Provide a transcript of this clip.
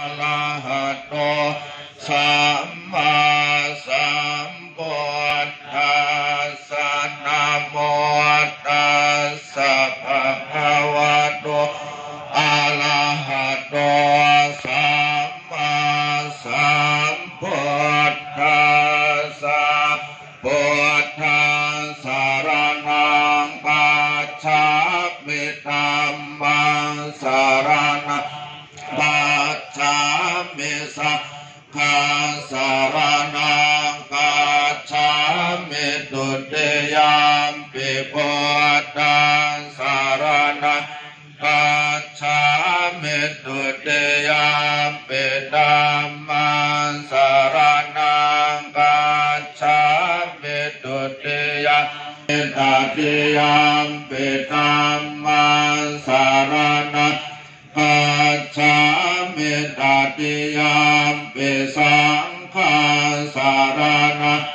อะระหะโตสัมมาสัมพุทธัสสะนะโมตัสสะภะคะวะโตอะระหะโตสัมมาสัมพุทธัสสะพุทธังสรณังคัจฉามิธัมมังสรณังคัจฉามิสังฆังสรณังคัจฉามิตุติยมปิพุทธังสรณังคัจฉามิตุติยมปิธัมมังสรณังคัจฉามิตุติยมปิตติยมปิธัมมังสรณังคัจฉามิตติยมปิสังฆังสรณัง